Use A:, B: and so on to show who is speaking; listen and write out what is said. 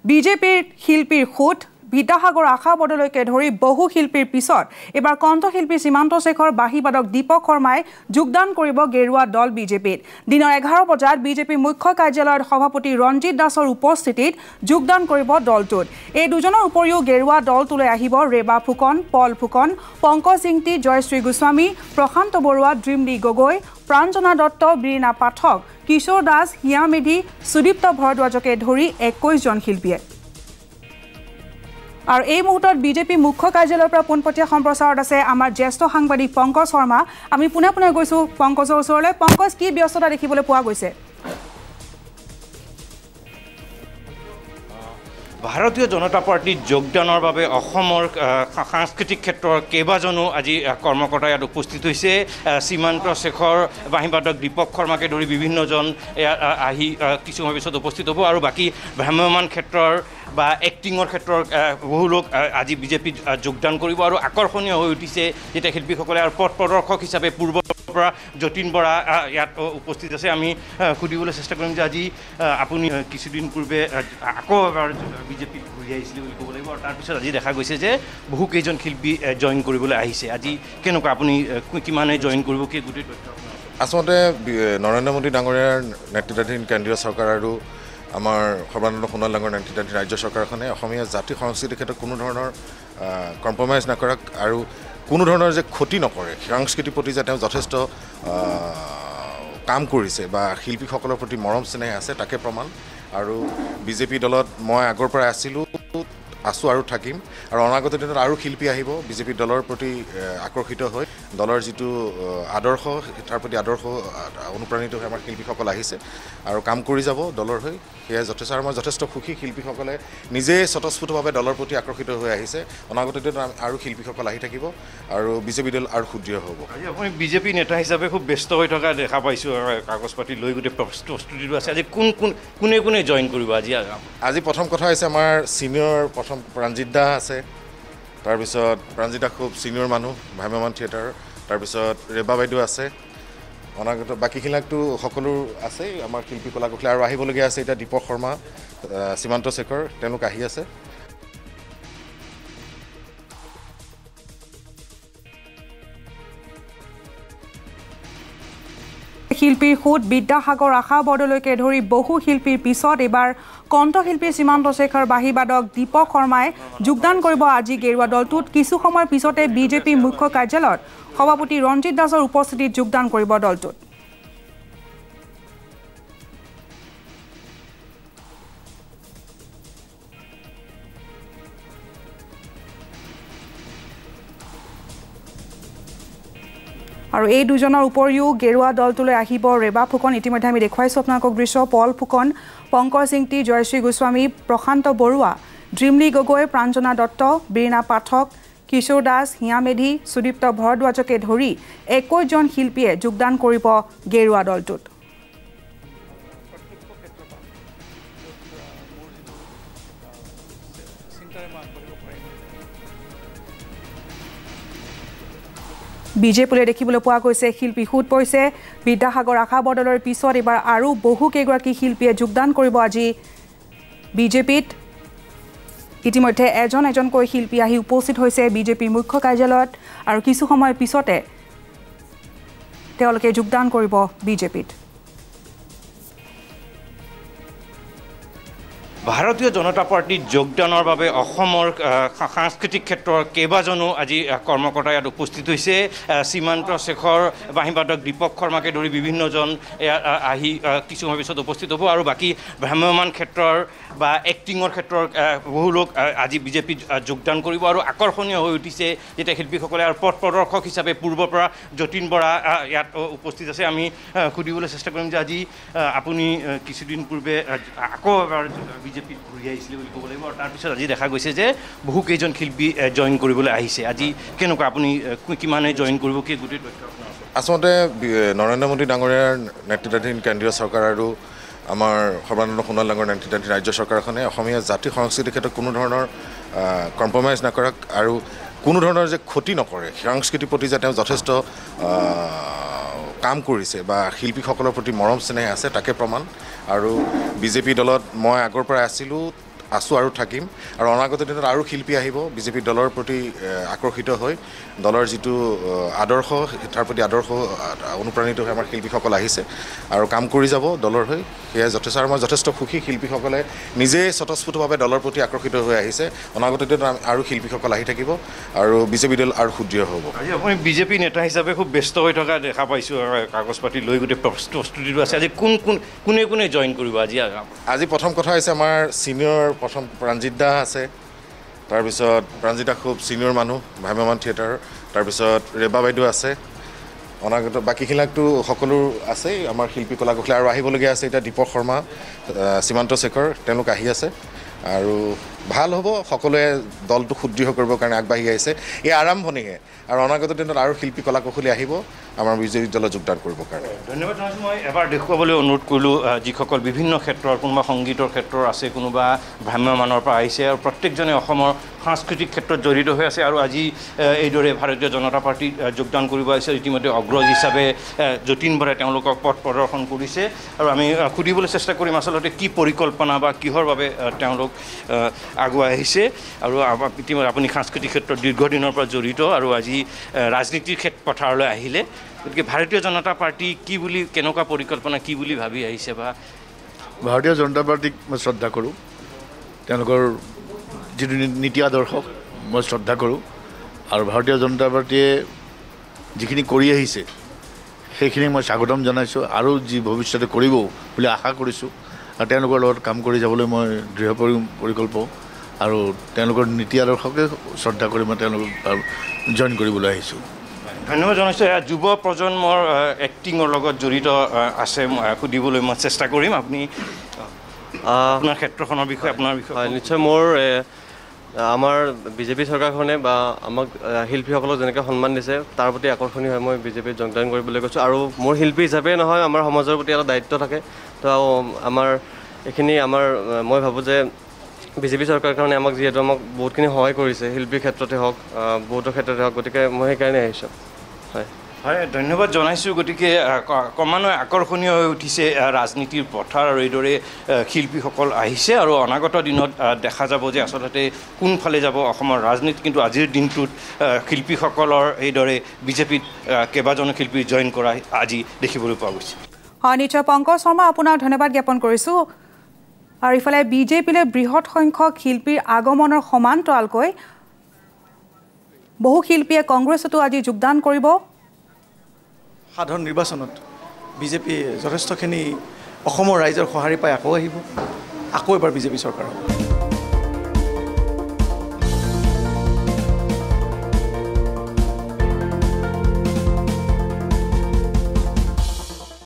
A: বিজেপিৰ শিল্পীৰ খুঁট বিদ্যাসাগৰ আশা বৰদলৈকে ধৰি বহু শিল্পীৰ পিছত এবাৰ কণ্ঠশিল্পী সীমান্ত শেখৰ বাঁহীবাদক দীপক শৰ্মাই যোগদান কৰিব গেৰুৱা দল বিজেপিত দিনৰ 11 বজাত বিজেপি মুখ্য কাৰ্যালয়ত সভাপতি ৰঞ্জিত দাসৰ উপস্থিতিত যোগদান কৰিব দলটোত এই দুজনৰ উপৰিও গেৰুৱা দলটোলৈ আহিব ৰেবা ফুকন পল ফুকন পংকজ ইংতি জয়শ্ৰী গোস্বামী প্ৰশান্ত বৰুৱা ড্ৰিমলি গগৈ প্ৰাঞ্জনা দত্ত বীণা পাঠক কিশোৰ দাস হিয়া মেধি সুদীপ্ত ভৰদ্বাজকে ধৰি 21 জন শিল্পীয়ে আর এই মুহূর্তত বিজেপি মুখ্য কার্যালয়ের পৰা পোনপটীয়া সম্প্ৰচাৰত আছে আমাৰ জ্যেষ্ঠ সাংবাদিক পংকজ শৰ্মা আমি পুনে গৈছো পংকজৰ ওচৰলৈ পংকজ কি ব্যস্ততা দেখিবলৈ পোৱা গৈছে
B: ভাৰতীয় জনতা পাৰ্টিৰ যোগদানৰ বাবে অসমৰ সাংস্কৃতিক ক্ষেত্ৰৰ কেইবাজনো আজি কৰ্মকৰ্তা ইয়াত উপস্থিত হৈছে সীমান্ত শেখৰ বাঁহীবাদক দীপক শৰ্মাকে ধৰি বিভিন্নজন আহি কিছু সময় পিছত উপস্থিত হ'ব আৰু বাকী ভ্ৰাম্যমান ক্ষেত্ৰৰ বা এক্টিঙৰ ক্ষেত্ৰৰ বহু লোক আজি বিজেপিত যোগদান কৰিব আৰু আকৰ্ষণীয় হৈ উঠিছে যেতিয়া শিল্পীসকলে আৰু পথ প্ৰদৰ্শক হিচাপে পূৰ্বৰ পৰা যতীন বৰা ইয়াত উপস্থিত আছে আমি সুধিবলৈ চেষ্টা কৰিম যে আজি আপুনি কিছুদিন পূৰ্বে আকৌ এবাৰ বিজেপিত ঘূৰি আহিছিলে বুলি ক'ব লাগিব আৰু তাৰপিছত আজি দেখা গৈছে যে বহু কেইজন শিল্পী জইন কৰিবলৈ আহিছে আজি কেনেকুৱা আপুনি কিমানে জইন কৰিব কি গোটেই তথ্য
C: আচলতে নৰেন্দ্ৰ মোদী ডাঙৰীয়াৰ নেতৃত্বাধীন কেন্দ্ৰীয় চৰকাৰ আৰু আমাৰ সৰ্বানন্দ সোণোৱাল ডাঙৰ নেতৃত্বাধীন ৰাজ্য চৰকাৰখনে অসমীয়া জাতি সংস্কৃতিৰ ক্ষেত্ৰত কোনো ধৰণৰ কম্প্ৰমাইজ নকৰক আৰু কোনো ধৰণৰ যে ক্ষতি নকৰে সংস্কৃতিৰ প্ৰতি যে তেওঁ যথেষ্ট কাম কৰিছে বা শিল্পীসকলৰ প্ৰতি মৰম স্নেহ আছে তাকে প্ৰমাণ আৰু বিজেপি দলত মই আগৰ পৰা আছোঁ আৰু থাকিম আৰু অনাগত দিনত আৰু শিল্পী আহিব বিজেপি দলৰ প্ৰতি আকৰ্ষিত হৈ দলৰ যিটো আদৰ্শ তাৰ প্ৰতি আদৰ্শ অনুপ্ৰাণিত হৈ আমাৰ শিল্পীসকল আহিছে আৰু কাম কৰি যাব দলৰ হৈ সেয়া যথেষ্ট আৰু মই যথেষ্ট সুখী শিল্পীসকলে নিজে স্বতঃস্ফূৰ্তভাৱে দলৰ প্ৰতি আকৰ্ষিত হৈ আহিছে অনাগত দিনত আৰু শিল্পীসকল আহি থাকিব আৰু বিজেপি দল আৰু সুদৃঢ় হ'ব
B: আজি আপুনি বিজেপি নেতা হিচাপে খুব ব্যস্ত হৈ থকা দেখা পাইছোঁ কাগজ পাতি লৈ গোটেই প্ৰস্তুতিটো আছে আজি কোনে জইন কৰিব আজি
C: প্ৰথম কথা হৈছে আমাৰ ছিনিয়ৰ প্ৰাঞ্জিত দা আছে তাৰপিছত প্ৰাঞ্জিত দা খুব ছিনিয়ৰ মানুহ ভ্ৰাম্যমান থিয়েটাৰ তাৰপিছত ৰেবা বাইদেউ আছে অনাগত বাকীখিনিকতো সকলো আছে আমাৰ শিল্পী কলা কুশলী আৰু আহিবলগীয়া আছে এতিয়া দীপক শৰ্মা সীমান্ত শেখৰ তেওঁলোক আহি আছে
A: শিল্পীৰ খুঁট বিদ্যাসাগৰ আশা বৰদলৈকে ধৰি বহু শিল্পীৰ পিছত এবাৰ কণ্ঠশিল্পী সীমান্ত শেখৰ বাঁহীবাদক দীপক শৰ্মাই যোগদান কৰিব আজি গেৰুৱা দলটোত কিছু সময়ৰ পিছতে বিজেপি মুখ্য কাৰ্যালয়ত সভাপতি ৰঞ্জিত দাসৰ উপস্থিতিত যোগদান কৰিব দলটোত আৰু এই দুজনৰ উপৰিও গেৰুৱা দলটোলৈ আহিব ৰেবা ফুকন ইতিমধ্যে আমি দেখুৱাইছোঁ আপোনালোকক দৃশ্য পল ফুকন পংকজ ইংতি জয়শ্ৰী গোস্বামী প্ৰশান্ত বৰুৱা ড্ৰিমলি গগৈ প্ৰাঞ্জনা দত্ত বীণা পাঠক কিশোৰ দাস হিয়া মেধি সুদীপ্ত ভৰদ্বাজকে ধৰি 21 জন শিল্পীয়ে যোগদান কৰিব গেৰুৱা দলটোত বিজেপিলৈ দেখিবলৈ পোৱা গৈছে শিল্পী খুঁট পৰিছে বিদ্যাসাগৰ আশা বৰদলৈৰ পিছত এবাৰ আৰু বহু কেইগৰাকী শিল্পীয়ে যোগদান কৰিব আজি বিজেপিত ইতিমধ্যে এজনকৈ শিল্পী আহি উপস্থিত হৈছে বিজেপিৰ মুখ্য কাৰ্যালয়ত আৰু কিছু সময়ৰ পিছতে তেওঁলোকে যোগদান কৰিব বিজেপিত
B: ভাৰতীয় জনতা পাৰ্টিৰ যোগদানৰ বাবে অসমৰ সাংস্কৃতিক ক্ষেত্ৰৰ কেইবাজনো আজি কৰ্মকৰ্তা ইয়াত উপস্থিত হৈছে সীমান্ত শেখৰ বাঁহীবাদক দীপক শৰ্মাকে ধৰি বিভিন্নজন আহি কিছু সময় পিছত উপস্থিত হ'ব আৰু বাকী ভ্ৰাম্যমান ক্ষেত্ৰৰ বা এক্টিঙৰ ক্ষেত্ৰৰ বহু লোক আজি বিজেপিত যোগদান কৰিব আৰু আকৰ্ষণীয় হৈ উঠিছে যেতিয়া শিল্পীসকলে আৰু পথ প্ৰদৰ্শক হিচাপে পূৰ্বৰ পৰা যতীন বৰা ইয়াত উপস্থিত আছে আমি সুধিবলৈ চেষ্টা কৰিম যে আজি আপুনি কিছুদিন পূৰ্বে আকৌ এবাৰ বিজেপিত ঘূৰি আহিছিলে বুলি ক'ব লাগিব আৰু তাৰপিছত আজি দেখা গৈছে যে বহু কেইজন শিল্পী জইন কৰিবলৈ আহিছে আজি কেনেকুৱা আপুনি কিমানে জইন কৰিব কি গোটেই তথ্য
C: আচলতে নৰেন্দ্ৰ মোদী ডাঙৰীয়াৰ নেতৃত্বাধীন কেন্দ্ৰীয় চৰকাৰ আৰু আমাৰ সৰ্বানন্দ সোণোৱাল ডাঙৰ নেতৃত্বাধীন ৰাজ্য চৰকাৰখনে অসমীয়া জাতি সংস্কৃতিৰ ক্ষেত্ৰত কোনো ধৰণৰ কম্প্ৰমাইজ নকৰক আৰু কোনো ধৰণৰ যে ক্ষতি নকৰে সংস্কৃতিৰ প্ৰতি যে তেওঁ যথেষ্ট কাম কৰিছে বা শিল্পীসকলৰ প্ৰতি মৰম স্নেহ আছে তাকে প্ৰমাণ আৰু বিজেপি দলত মই আগৰ পৰা আছোঁ আৰু থাকিম আৰু অনাগত দিনত আৰু শিল্পী আহিব বিজেপি দলৰ প্ৰতি আকৰ্ষিত হৈ দলৰ যিটো আদৰ্শ তাৰ প্ৰতি আদৰ্শ অনুপ্ৰাণিত হৈ আমাৰ শিল্পীসকল আহিছে আৰু কাম কৰি যাব দলৰ হৈ সেয়া যথেষ্ট আৰু মই যথেষ্ট সুখী শিল্পীসকলে নিজে স্বতঃস্ফূৰ্তভাৱে দলৰ প্ৰতি আকৰ্ষিত হৈ আহিছে অনাগত দিনত আৰু শিল্পীসকল আহি থাকিব আৰু বিজেপি দল আৰু সুদৃঢ় হ'ব
B: আজি আপুনি বিজেপি নেতা হিচাপে খুব ব্যস্ত হৈ থকা দেখা পাইছোঁ কাগজ পাতি লৈ গোটেই প্ৰস্তুতিটো আছে আজি কোনে জইন কৰিব আজি
C: প্ৰথম কথা হৈছে আমাৰ ছিনিয়ৰ প্ৰথম প্ৰাঞ্জিত দা আছে তাৰপিছত প্ৰাঞ্জিত দা খুব ছিনিয়ৰ মানুহ ভ্ৰাম্যমান থিয়েটাৰ তাৰপিছত ৰেবা বাইদেউ আছে অনাগত বাকীখিনিকতো সকলো আছেই আমাৰ শিল্পী কলা কুশলী আৰু আহিবলগীয়া আছে এতিয়া দীপক শৰ্মা সীমান্ত শেখৰ তেওঁলোক আহি আছে আৰু ভাল হ'ব সকলোৱে দলটো সুদৃঢ় কৰিবৰ কাৰণে আগবাঢ়ি আহিছে এই আৰম্ভণিহে আৰু অনাগত দিনত আৰু শিল্পী কলা কুশলী আহিব আমাৰ বিজেপি দলত যোগদান কৰিবৰ কাৰণে
B: ধন্যবাদ জনাইছোঁ মই এবাৰ দেখুৱাবলৈ অনুৰোধ কৰিলোঁ যিসকল বিভিন্ন ক্ষেত্ৰৰ কোনোবা সংগীতৰ ক্ষেত্ৰৰ আছে কোনোবা ভ্ৰাম্যমানৰ পৰা আহিছে আৰু প্ৰত্যেকজনে অসমৰ সাংস্কৃতিক ক্ষেত্ৰত জড়িত হৈ আছে আৰু আজি এইদৰে ভাৰতীয় জনতা পাৰ্টীত যোগদান কৰিব আহিছে ইতিমধ্যে অগ্ৰজ হিচাপে যতীন বৰাই তেওঁলোকক পথ প্ৰদৰ্শন কৰিছে আৰু আমি সুধিবলৈ চেষ্টা কৰিম আচলতে কি পৰিকল্পনা বা কিহৰ বাবে তেওঁলোক আগুৱাই আহিছে আৰু ইতিমধ্যে আপুনি সাংস্কৃতিক ক্ষেত্ৰত দীৰ্ঘদিনৰ পৰা জড়িত আৰু আজি ৰাজনীতিৰ পথাৰলৈ আহিলে গতিকে ভাৰতীয় জনতা পাৰ্টি কি বুলি কেনেকুৱা পৰিকল্পনা কি বুলি ভাবি আহিছে বা
D: ভাৰতীয় জনতা পাৰ্টীক মই শ্ৰদ্ধা কৰোঁ তেওঁলোকৰ যিটো নীতি আদৰ্শক মই শ্ৰদ্ধা কৰোঁ আৰু ভাৰতীয় জনতা পাৰ্টীয়ে যিখিনি কৰি আহিছে সেইখিনি মই স্বাগতম জনাইছোঁ আৰু যি ভৱিষ্যতে কৰিব বুলি আশা কৰিছোঁ আৰু তেওঁলোকৰ লগত কাম কৰি যাবলৈ মই দৃঢ় পৰিকল্প আৰু তেওঁলোকৰ নীতি আদৰ্শকে শ্ৰদ্ধা কৰি মই তেওঁলোকক জইন কৰিবলৈ আহিছোঁ
B: ধন্যবাদ জনাইছোঁ যুৱ প্ৰজন্মৰ এক্টিঙৰ লগত জড়িত আছে সুধিবলৈ মই চেষ্টা কৰিম আপুনি আপোনাৰ ক্ষেত্ৰখনৰ বিষয়ে আপোনাৰ বিষয়ে
E: হয় নিশ্চয় মোৰ আমাৰ বিজেপি চৰকাৰখনে বা আমাক শিল্পীসকলক যেনেকৈ সন্মান দিছে তাৰ প্ৰতি আকৰ্ষণীয় হৈ মই বিজেপিত যোগদান কৰিবলৈ কৈছোঁ আৰু মোৰ শিল্পী হিচাপে নহয় আমাৰ সমাজৰ প্ৰতি এটা দায়িত্ব থাকে তো আমাৰ এইখিনি মই ভাবোঁ যে বিজেপি চৰকাৰখনে আমাক যিহেতু আমাক বহুতখিনি সহায় কৰিছে শিল্পীৰ ক্ষেত্ৰতে হওক বহুতৰ ক্ষেত্ৰতে হওক গতিকে মই সেইকাৰণে আহিছোঁ হয়
B: হয় ধন্যবাদ জনাইছোঁ গতিকে ক্ৰমান্বয়ে আকৰ্ষণীয় হৈ উঠিছে ৰাজনীতিৰ পথাৰ আৰু এইদৰে শিল্পীসকল আহিছে আৰু অনাগত দিনত দেখা যাব যে আচলতে কোনফালে যাব অসমৰ ৰাজনীতি কিন্তু আজিৰ দিনটোত শিল্পীসকলৰ এইদৰে বিজেপিত কেইবাজনো শিল্পী জইন কৰা আজি দেখিবলৈ পোৱা গৈছে
A: হয় নিশ্চয় পংকজ শৰ্মা আপোনাক ধন্যবাদ জ্ঞাপন কৰিছোঁ আৰু ইফালে বিজেপিলৈ বৃহৎ সংখ্যক শিল্পীৰ আগমনৰ সমান্তৰালকৈ বহু শিল্পীয়ে কংগ্ৰেছতো আজি যোগদান কৰিব
F: সাধাৰণ নিৰ্বাচনত বিজেপি যথেষ্টখিনি অসমৰ ৰাইজৰ সঁহাৰি পাই আকৌ আহিব আকৌ এবাৰ বিজেপি চৰকাৰ হ'ব